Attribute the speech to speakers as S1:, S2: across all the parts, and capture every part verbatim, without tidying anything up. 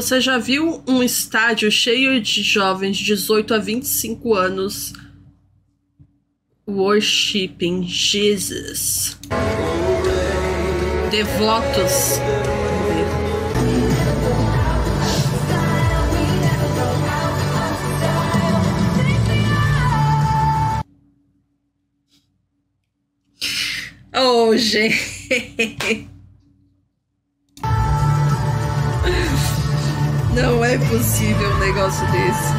S1: você já viu um estádio cheio de jovens de dezoito a vinte e cinco anos worshiping Jesus? Devotos. Oh, gente. Não é possível um negócio desse.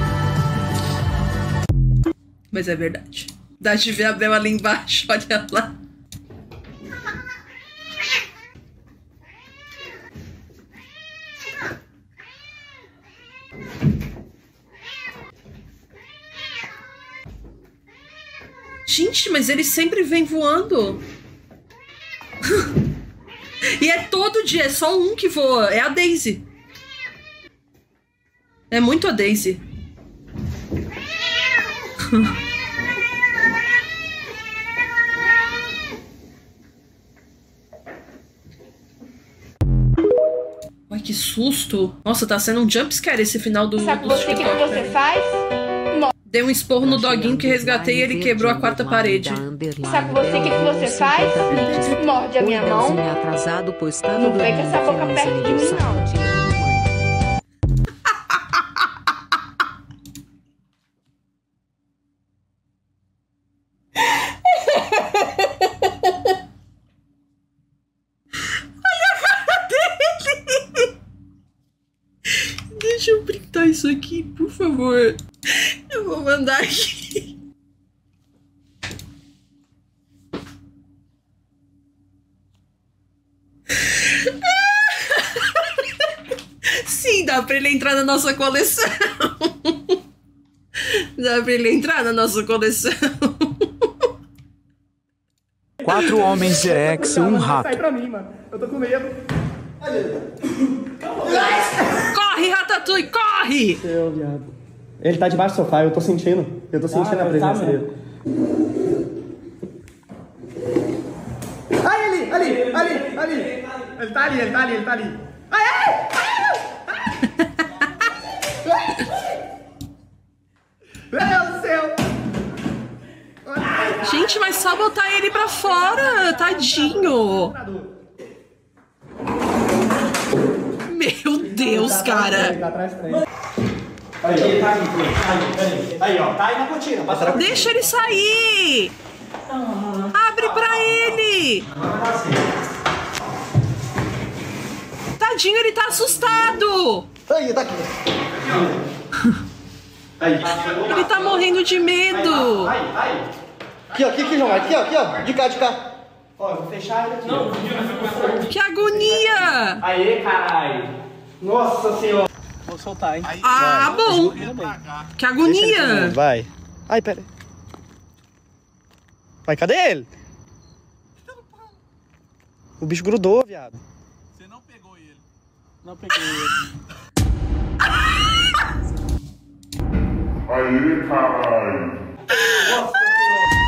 S1: Mas é verdade. Dá de ver a Bel ali embaixo, olha lá. Gente, mas ele sempre vem voando. E é todo dia, é só um que voa. É a Daisy. É muito a Daisy. Ai, que susto. Nossa, tá sendo um jumpscare esse final do,
S2: Sabe
S1: do
S2: você, o que, que
S1: TikTok.
S2: você faz?
S1: Dei um esporro no doguinho que resgatei e ele quebrou a quarta parede.
S2: Sabe você, o que, que você faz? Morde a minha mão.
S3: Atrasado, pois tá
S2: Não pega essa boca perto de mim, não.
S1: Deixa eu printar isso aqui, por favor. Eu vou mandar aqui. Sim, dá pra ele entrar na nossa coleção. Dá pra ele entrar na nossa coleção.
S4: Quatro homens de Erex e um rato.
S5: Sai pra mim, mano. Eu tô com medo.
S1: Corre, Ratatouille, corre!
S5: Seu viado. Ele tá debaixo do sofá, eu tô sentindo. Eu tô sentindo ah, a presença tá, dele. Ai, ali, ali, ali, ali. Ele tá ali, ele tá ali, ele tá ali. Ai, ai, ai, ai. Meu Deus do céu.
S1: Gente, mas só botar ele pra fora, tadinho. Meu Deus, cara.
S5: Aí, tá aqui, aí, aí, ó, tá aí na cortina. Passa.
S1: Deixa ele sair. Abre pra ele. Tadinho, ele tá assustado.
S5: Aí, tá aqui. Aí.
S1: Ele tá morrendo de medo.
S5: Aí, aí. Aqui, ó, aqui, aqui, João. Aqui, ó, aqui, ó. De cá, de cá. Ó, eu vou fechar ele aqui. Não,
S1: que agonia.
S5: Aê, caralho. Nossa senhora. Vou soltar, hein?
S1: Ah, vai. Bom. Que agonia.
S5: Vai. Ai, pera aí. Vai, cadê ele? O bicho grudou, viado.
S6: Você não pegou ele.
S5: Não peguei ele.
S6: Aê, caralho.
S5: Nossa senhora.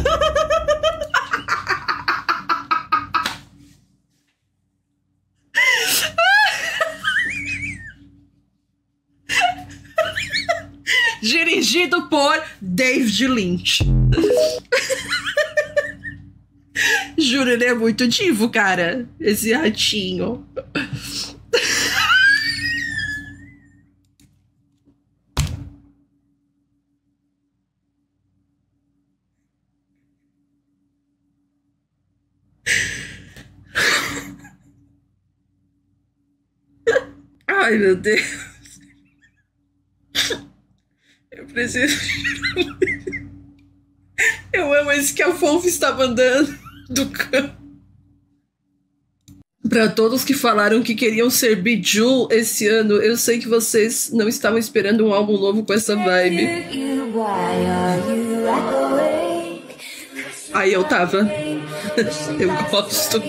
S1: Dirigido por David Lynch. Juro, ele é muito divo, cara. Esse ratinho. Ai, meu Deus. Eu preciso... Eu amo esse que a Fonf está mandando do campo. Para todos que falaram que queriam ser Bejeweled esse ano, eu sei que vocês não estavam esperando um álbum novo com essa vibe. Aí eu tava. Eu gosto.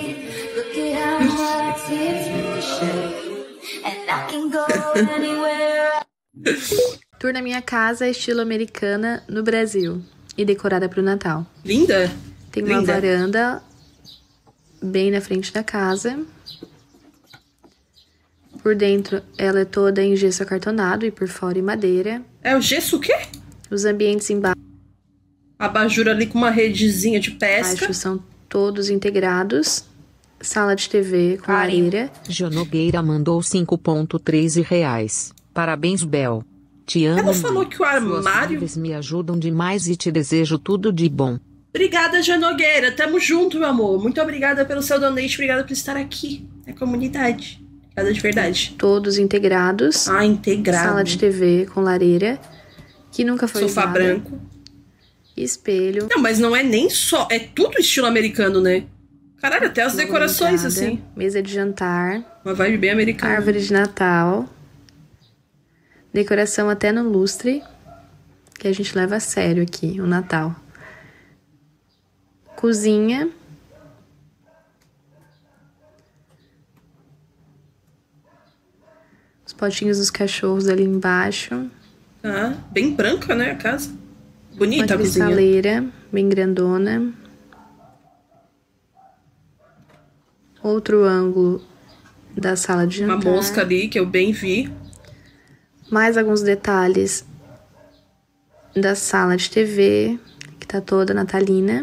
S7: Tour na minha casa, estilo americana, no Brasil. E decorada pro Natal.
S1: Linda!
S7: Tem
S1: Linda.
S7: uma varanda bem na frente da casa. Por dentro, ela é toda em gesso acartonado e por fora em madeira.
S1: É o gesso o quê?
S7: Os ambientes embaixo
S1: Abajur ali com uma redezinha de pesca.
S7: são todos integrados. Sala de T V com lareira.
S3: Jô Nogueira mandou cinco ponto treze reais. Parabéns, Bel. Te amo.
S1: Ela falou que o
S3: Suas
S1: armário...
S3: lives me ajudam demais e te desejo tudo de bom.
S1: Obrigada, Jô Nogueira. Tamo junto, meu amor. Muito obrigada pelo seu donate. Obrigada por estar aqui na comunidade. Obrigada de verdade.
S7: Todos integrados.
S1: Ah, integrado.
S7: Sala de T V com lareira, que nunca foi
S1: Sofá
S7: usada.
S1: branco.
S7: Espelho.
S1: Não, mas não é nem só... É tudo estilo americano, né? Caralho, até as
S7: logo
S1: decorações,
S7: entrada,
S1: assim.
S7: Mesa de jantar.
S1: Uma vibe bem americana.
S7: Árvore de Natal. Decoração até no lustre, que a gente leva a sério aqui, o Natal. Cozinha. Os potinhos dos cachorros ali embaixo.
S1: Ah, bem branca, né, a casa. Bonita
S7: Uma
S1: a cozinha.
S7: cristaleira, bem grandona. Outro ângulo da sala de jantar.
S1: Uma mosca ali, que eu bem vi.
S7: Mais alguns detalhes da sala de T V, que tá toda natalina.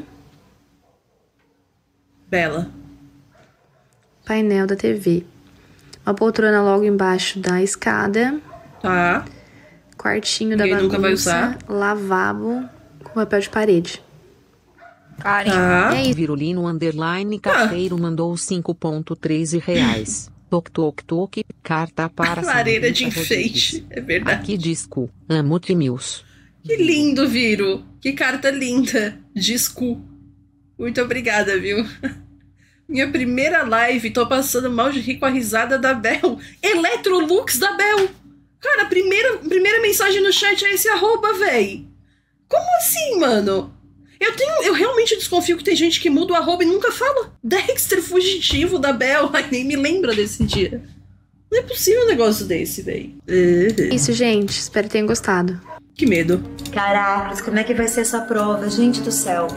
S1: Bela.
S7: Painel da T V. Uma poltrona logo embaixo da escada.
S1: Tá.
S7: Quartinho da
S1: Ninguém
S7: bagunça.
S1: nunca vai usar.
S7: Lavabo com papel de parede.
S2: Karen.
S1: Tá.
S7: É isso.
S3: Virulino Underline Carteiro mandou cinco ponto treze reais. Toc toc toc, carta para
S1: Lareira de
S3: Samantha
S1: enfeite.
S3: Rodrigues.
S1: É verdade.
S3: Aqui disco, amo Timils.
S1: Que lindo, Viro. Que carta linda. Disco. Muito obrigada, viu? Minha primeira live, tô passando mal de rir com a risada da Bel. Electrolux da Bel. Cara, a primeira, primeira mensagem no chat é esse arroba, véi. Como assim, mano? Eu tenho, eu realmente desconfio que tem gente que muda o arroba e nunca fala. Dexter fugitivo da Bel. Ai, nem me lembra desse dia. Não é possível um negócio desse, véi.
S7: Isso, gente. Espero que tenham gostado.
S1: Que medo.
S8: Caracas, como é que vai ser essa prova? Gente do céu.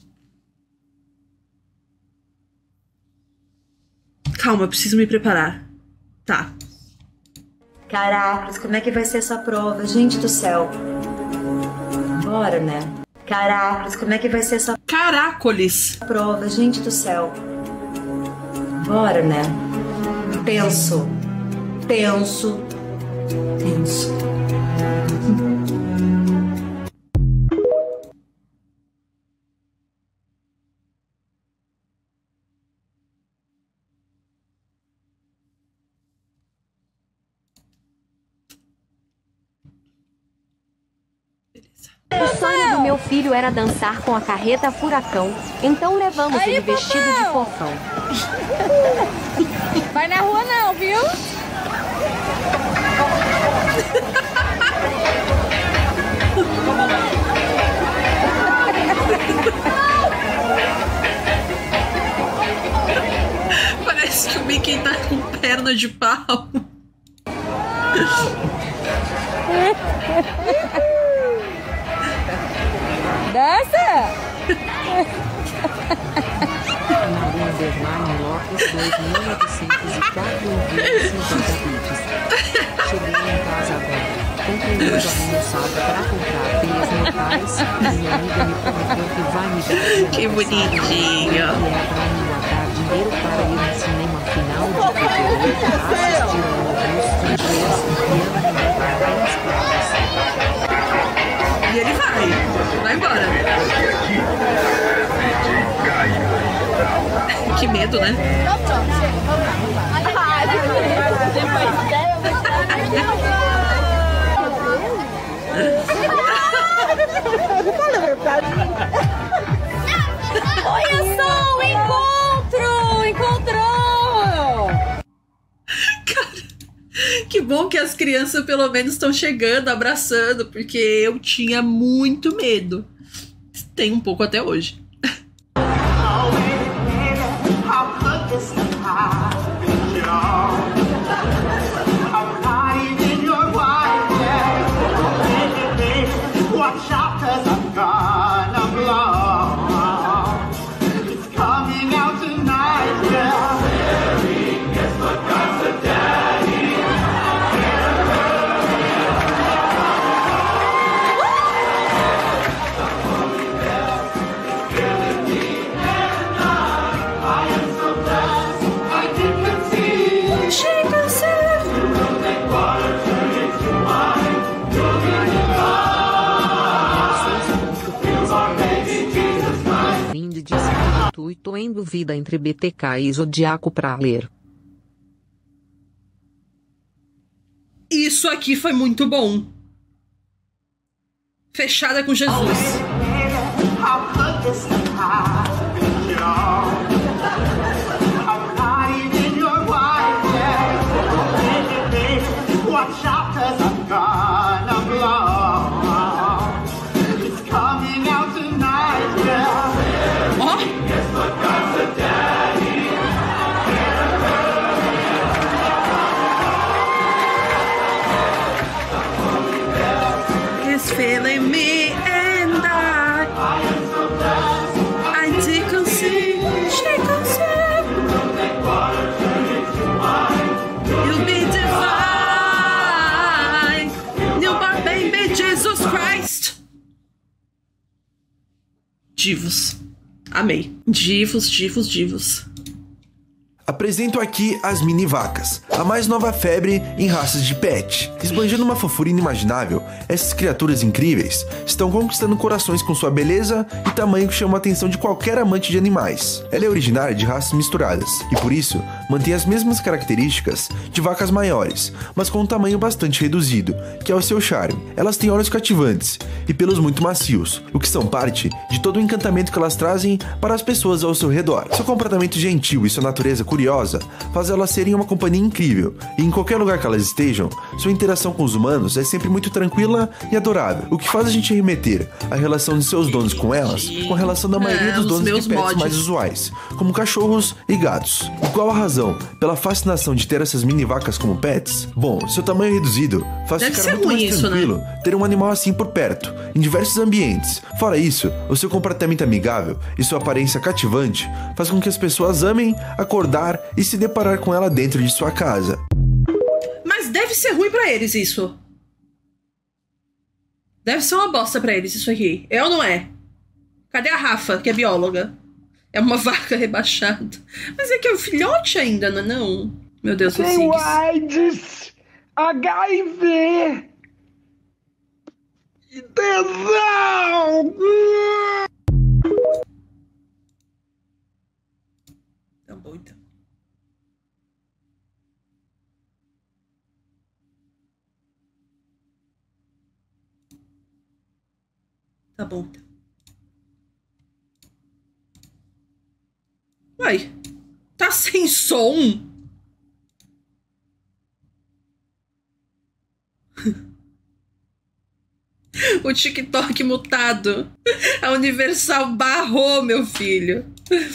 S1: Calma, preciso me preparar. Tá.
S8: Caracas, como é que vai ser essa prova? Gente do céu. Bora, né? Caracas, como é que vai ser essa
S1: Caracoles.
S8: prova? Gente do céu. Bora, né? Tenso. Tenso. Tenso.
S9: O sonho do meu filho era dançar com a carreta furacão, então levamos ele vestido de fofão.
S2: Vai na rua não, viu?
S1: Parece que o Mickey tá com perna de pau.
S2: Dança!
S3: Maria Underline Lopes dois mil novecentos e quatro ouvintes cinquenta bits. Cheguei em casa agora. Concluindo a almoçada para comprar pilhas mortais. Minha amiga me prometeu que vai me dar.
S1: Que bonitinho.
S3: E é pra me guardar dinheiro para ir no cinema final de fevereiro assistir ao Augusto Inglês e ela me levar bem pratos.
S1: E ele vai. Vai embora. Que medo, né?
S2: Olha só, o encontro! Encontrou!
S1: Cara, que bom que as crianças pelo menos estão chegando, abraçando, porque eu tinha muito medo. Tem um pouco até hoje.
S6: Coming out tonight, yeah. Merry Christmas, got the daddy.
S3: Tô em dúvida entre B T K e Zodíaco pra ler.
S1: Isso aqui foi muito bom. Fechada com Jesus. Feeling me and I I did conceive, she conceived. You'll be divine, newborn baby Jesus Christ. Divos. Amei. Divos, divos, divos.
S10: Apresento aqui as mini vacas, a mais nova febre em raças de pet. Esbanjando uma fofura inimaginável, essas criaturas incríveis estão conquistando corações com sua beleza e tamanho que chamam a atenção de qualquer amante de animais. Ela é originária de raças misturadas e por isso mantém as mesmas características de vacas maiores, mas com um tamanho bastante reduzido, que é o seu charme. Elas têm olhos cativantes e pelos muito macios, o que são parte de todo o encantamento que elas trazem para as pessoas ao seu redor. Seu comportamento gentil e sua natureza curiosa faz elas serem uma companhia incrível, e em qualquer lugar que elas estejam, sua interação com os humanos é sempre muito tranquila e adorável, o que faz a gente remeter a relação de seus donos com elas com a relação da maioria dos donos de pets mods mais usuais, como cachorros e gatos. E qual a razão pela fascinação de ter essas mini vacas como pets? Bom, seu tamanho reduzido faz Deve ficar muito mais isso, tranquilo, né? ter um animal assim por perto, em diversos ambientes. Fora isso, o seu comportamento amigável e sua aparência cativante faz com que as pessoas amem acordar e se deparar com ela dentro de sua casa.
S1: Mas deve ser ruim pra eles isso. Deve ser uma bosta pra eles isso aqui. É ou não é? Cadê a Rafa, que é bióloga? É uma vaca rebaixada. Mas é que é um filhote ainda, não é não? Meu Deus,
S5: tem o AIDS, H I V e tesão.
S1: Tá bom, então. Tá bom. Uai, tá sem som? O TikTok mutado. A Universal barrou, meu filho.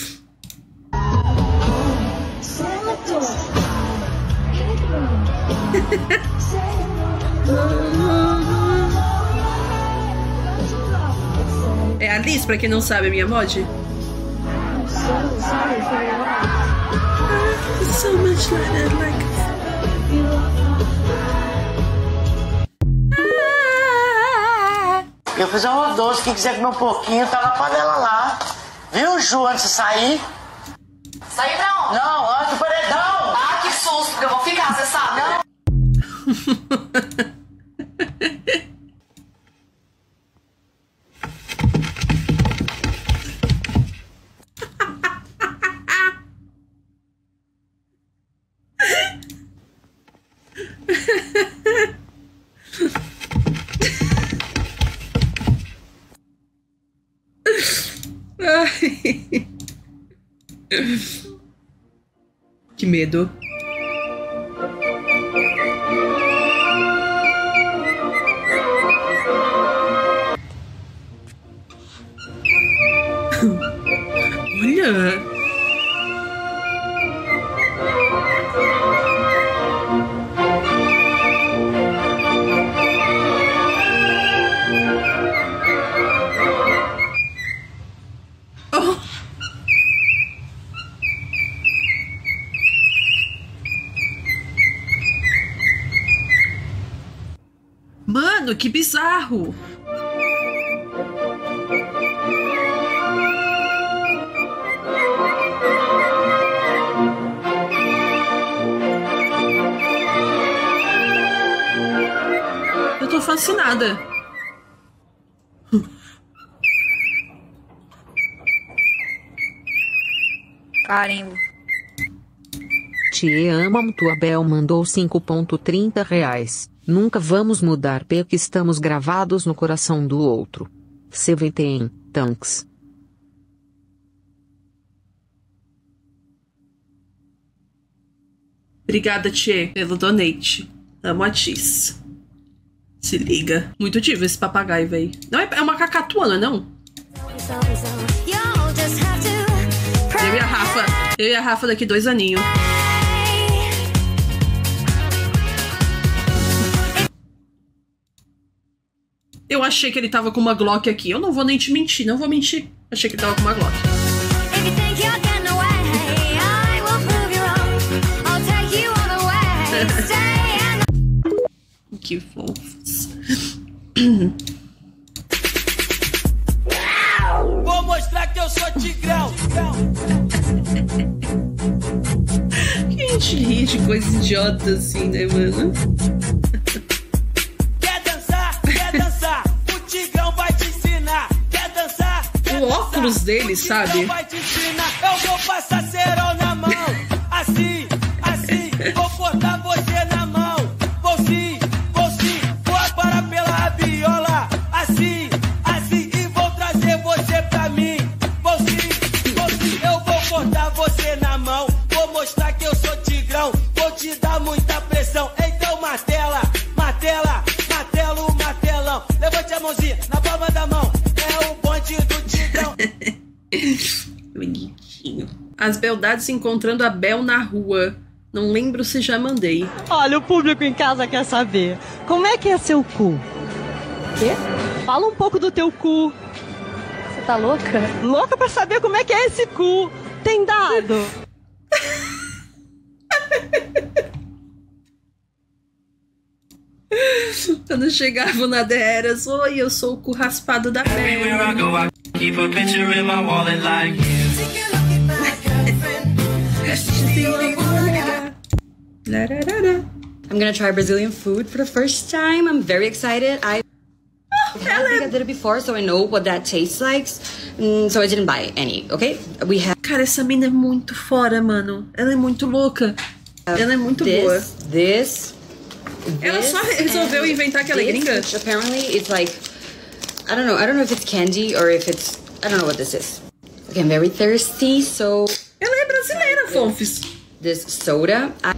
S1: É a Liz, pra quem não sabe, a minha mod. So much like like
S11: eu fiz um arroz doce, quem quiser comer um pouquinho, tá na panela lá. Viu, Ju, antes de sair?
S12: Sair pra onde?
S11: Não, antes do paredão.
S12: Ah, que susto, porque eu vou ficar, você sabe, não?
S1: Ai. Que medo. Olha. Mano, que bizarro! Eu tô fascinada.
S2: Carimbo.
S3: Te amo, tua Bel mandou cinco ponto trinta reais. Nunca vamos mudar porque estamos gravados no coração do outro. C V T em Tanks.
S1: Obrigada, Tchê, pelo donate. Amo a Tis. Se liga. Muito divo esse papagaio, véi. Não, é uma cacatuana, não? Eu e a Rafa. Eu e a Rafa daqui dois aninhos. Eu achei que ele tava com uma Glock aqui. Eu não vou nem te mentir, não vou mentir. Achei que ele tava com uma Glock. Que fofos.
S13: Vou mostrar que eu sou tigrão.
S1: Que a gente ri de coisas idiotas assim, né, mano?
S13: Quer dançar? Quer dançar? O tigrão vai te ensinar. Quer dançar? Quer
S1: o óculos
S13: dançar?
S1: dele, sabe?
S13: Vai te ensinar. Eu vou passar cerol na mão. Assim, assim. Vou cortar você na mão. Vou sim, vou sim. Vou aparar pela rabiola. Assim, assim. E vou trazer você pra mim. Vou sim, vou sim. Eu vou cortar você na mão. Vou mostrar que eu sou tigrão. Vou te dar muita pressão. Então martela, martela, martelo, martelão. Levante a mãozinha na palma da mão. É o bonde do tigrão.
S1: Bonitinho. As beldades encontrando a Bel na rua. Não lembro se já mandei.
S14: Olha, o público em casa quer saber. Como é que é seu cu?
S2: Quê?
S14: Fala um pouco do teu cu.
S2: Você tá louca?
S14: Louca pra saber como é que é esse cu. Tem dado?
S1: Quando chegavam na Deras, oi, eu sou o cu raspado da Bel.
S15: I'm gonna try Brazilian food for the first time. I'm very excited. I, I think I did it before, so I know what that tastes like. Mm, so I didn't buy any, okay? We have.
S1: Cara, essa mina é muito fora, mano. Ela é muito louca. Ela é muito
S15: this,
S1: boa.
S15: This.
S1: Ela só resolveu inventar que ela é gringa?
S15: Which apparently it's like, I don't know. I don't know if it's candy or if it's, I don't know what this is. Okay, I'm very thirsty, so.
S1: Ela é brasileira, fofes.
S15: This soda. I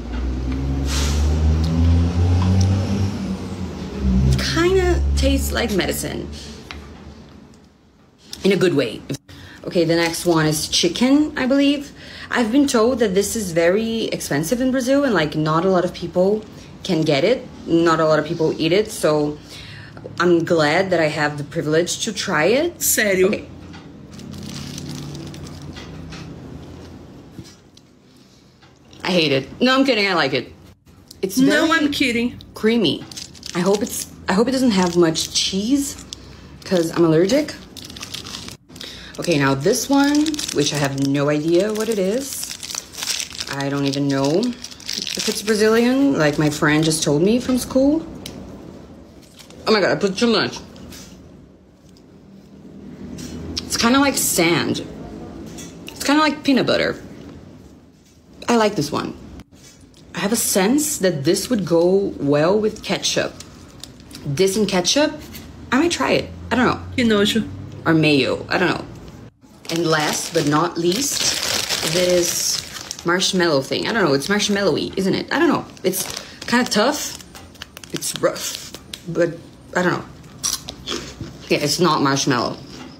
S15: kinda tastes like medicine. In a good way. Okay, the next one is chicken, I believe. I've been told that this is very expensive in Brazil and like not a lot of people can get it. Not a lot of people eat it, so I'm glad that I have the privilege to try it.
S1: Sério?
S15: Okay. I hate it. No, I'm kidding. I like it. It's very
S1: no, I'm kidding.
S15: Creamy. I hope it's. I hope it doesn't have much cheese, because I'm allergic. Okay, now this one, which I have no idea what it is. I don't even know if it's Brazilian. Like my friend just told me from school. Oh my god! I put too much. It's kind of like sand. It's kind of like peanut butter. I like this one. I have a sense that this would go well with ketchup. This and ketchup, I might try it. I don't know.
S1: Que nojo.
S15: Or mayo, I don't know. And last but not least, this marshmallow thing. I don't know, it's marshmallowy, isn't it? I don't know. It's kind of tough. It's rough, but I don't know. Yeah, it's not marshmallow.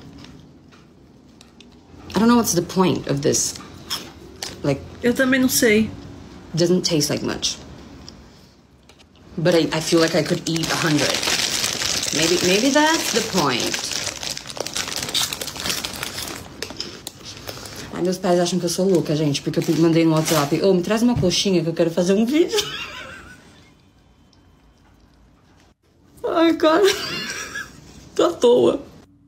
S15: I don't know what's the point of this. Like,
S1: eu também não sei.
S15: Doesn't taste like much. But I, I feel like I could eat a hundred. Maybe, maybe that's the point. Ai, meus pais acham que eu sou louca, gente, porque eu mandei no WhatsApp. Ô, oh, me traz uma coxinha que eu quero fazer um vídeo. Ai, cara. Tô à toa.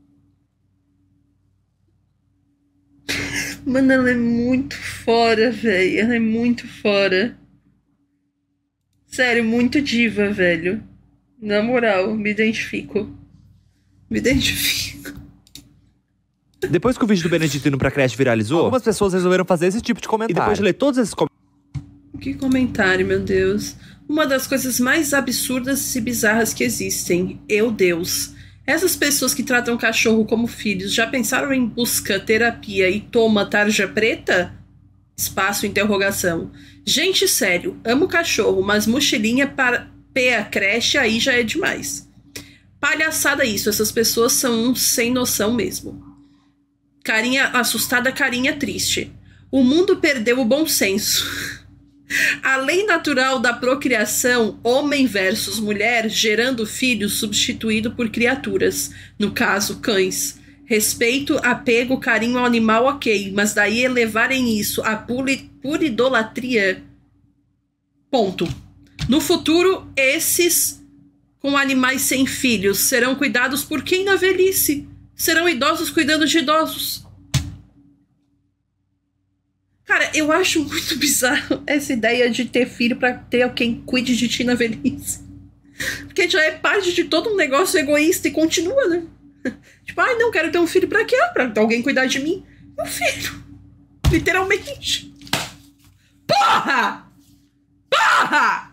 S1: Mano, ela é muito fora, velho. Ela é muito fora. Sério, muito diva, velho. Na moral, me identifico. Me identifico.
S16: Depois que o vídeo do Benedito indo pra creche viralizou, algumas pessoas resolveram fazer esse tipo de comentário. E depois de ler todos esses comentários...
S1: Que comentário, meu Deus. Uma das coisas mais absurdas e bizarras que existem. Eu, Deus. Essas pessoas que tratam cachorro como filhos já pensaram em busca, terapia e toma tarja preta? Espaço, interrogação. Gente, sério, amo cachorro, mas mochilinha para P A creche aí já é demais. Palhaçada isso, essas pessoas são um sem noção mesmo. Carinha assustada, carinha triste. O mundo perdeu o bom senso. A lei natural da procriação, homem versus mulher, gerando filhos substituído por criaturas, no caso, cães. Respeito, apego, carinho ao animal, ok, mas daí elevarem isso a pura idolatria. Ponto. No futuro, esses com animais sem filhos serão cuidados por quem na velhice? Serão idosos cuidando de idosos. Cara, eu acho muito bizarro essa ideia de ter filho pra ter quem cuide de ti na velhice. Porque já é parte de todo um negócio egoísta e continua, né? Tipo, ai, não, quero ter um filho pra quê? Pra alguém cuidar de mim. Meu filho. Literalmente. Porra! Porra!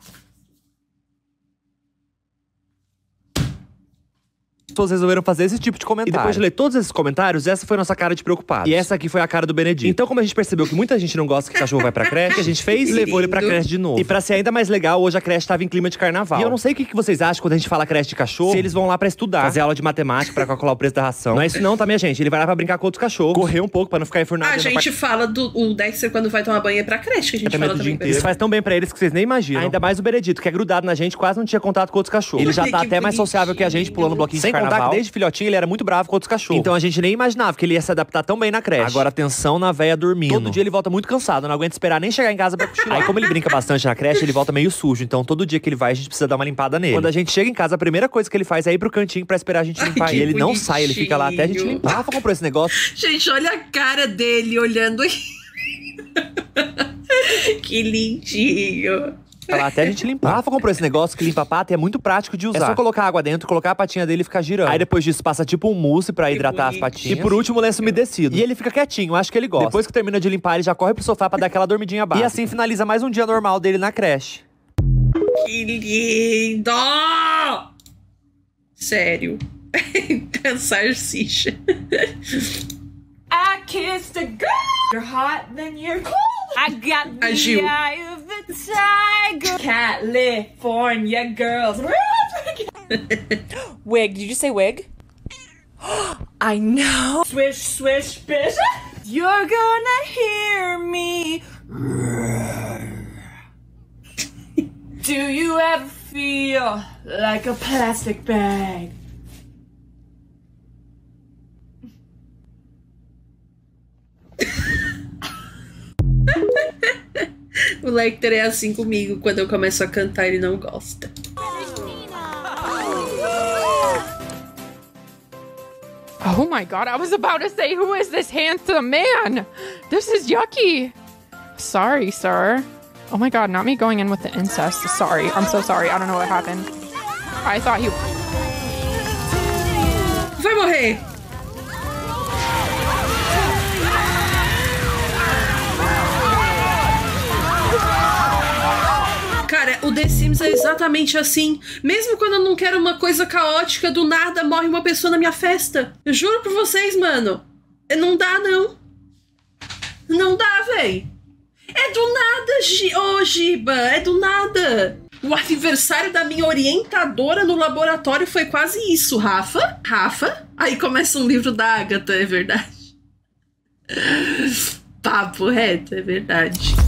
S16: pessoas resolveram fazer esse tipo de comentário. E depois de ler todos esses comentários, essa foi a nossa cara de preocupado. E essa aqui foi a cara do Benedito. Então, como a gente percebeu que muita gente não gosta que cachorro vai pra creche, o que a gente fez? Levou ele pra creche de novo. E pra ser ainda mais legal, hoje a creche tava em clima de carnaval. E eu não sei o que, que vocês acham quando a gente fala creche de cachorro, se eles vão lá pra estudar, fazer aula de matemática pra calcular o preço da ração. Não é isso não, tá, minha gente? Ele vai lá pra brincar com outros cachorros, correr um pouco pra não ficar enfurnado.
S1: A gente fala do o Dexter quando vai tomar banho é pra creche, que a gente fala também.
S16: Isso faz tão bem pra eles que vocês nem imaginam. Ainda mais o Benedito, que é grudado na gente, quase não tinha contato com outros cachorros. Ele já tá até mais sociável que a gente, pulando bloquinho de carnaval. Sem contar que desde filhotinho ele era muito bravo com outros cachorros. Então a gente nem imaginava que ele ia se adaptar tão bem na creche. Agora atenção na véia dormindo. Todo dia ele volta muito cansado, não aguenta esperar nem chegar em casa pra cochilar. Aí como ele brinca bastante na creche, ele volta meio sujo. Então todo dia que ele vai, a gente precisa dar uma limpada nele. Quando a gente chega em casa, a primeira coisa que ele faz é ir pro cantinho pra esperar a gente limpar. Ai, e ele bonitinho. Não sai, ele fica lá até a gente limpar. Rafa comprou esse negócio.
S1: Gente, olha a cara dele olhando aí. Que lindinho.
S16: Lá até a gente limpar. Rafa comprou esse negócio que limpa a pata e é muito prático de usar. É só colocar água dentro, colocar a patinha dele e ficar girando. Aí depois disso passa tipo um mousse pra hidratar as patinhas. E por último o lenço umedecido. E ele fica quietinho, acho que ele gosta. Depois que termina de limpar, ele já corre pro sofá pra dar aquela dormidinha básica. E assim finaliza mais um dia normal dele na creche.
S1: Que lindo! Sério. Salsicha.
S17: I kissed a girl. You're hot, then you're cold. I got the
S1: Agil.
S17: eye of the tiger. California girls. Wig, did you say wig? I know. Swish, swish, bish. You're gonna hear me. Do you ever feel like a plastic bag?
S1: O Lecter é assim comigo, quando eu começo a cantar ele não gosta.
S18: Oh my god, I was about to say, who is this handsome man? This is yucky. Sorry, sir. Oh my god, not me going in with the incest. Sorry, I'm so sorry, I don't know what happened. I thought you...
S1: Vai morrer! Cara, o The Sims é exatamente assim. Mesmo quando eu não quero uma coisa caótica, do nada morre uma pessoa na minha festa. Eu juro pra vocês, mano. Não dá, não. Não dá, véi. É do nada, Gi ô, Giba. É do nada. O aniversário da minha orientadora no laboratório foi quase isso, Rafa. Rafa. Aí começa um livro da Agatha, é verdade. Papo reto, é verdade.